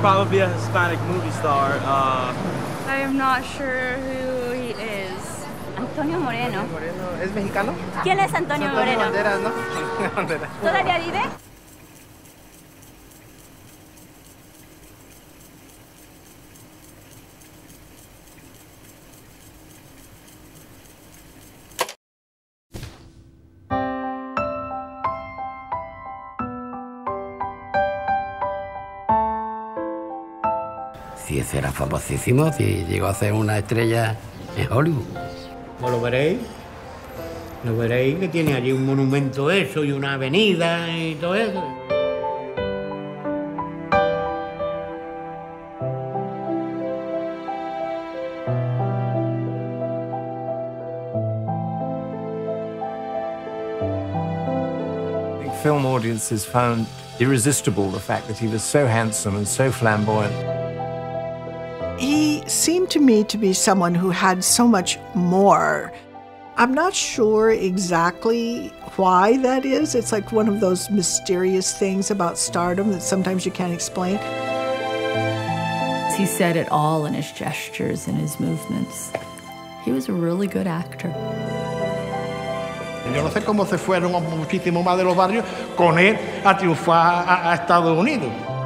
probably a Hispanic movie star. I am not sure who he is. Antonio Moreno. ¿Es mexicano? ¿Quién es Antonio Moreno? Banderas, ¿no? Banderas. ¿Todavía vive? Sí, ese era famosísimo, sí, llegó a ser una estrella en Hollywood. Pues lo veréis que tiene allí un monumento eso y una avenida y todo eso. Film audiences found irresistible the fact that he was so handsome and so flamboyant. He seemed to me to be someone who had so much more. I'm not sure exactly why that is. It's like one of those mysterious things about stardom that sometimes you can't explain. He said it all in his gestures and his movements. He was a really good actor. Yo no sé cómo se fueron muchísimo más de los barrios con él a triunfar a Estados Unidos.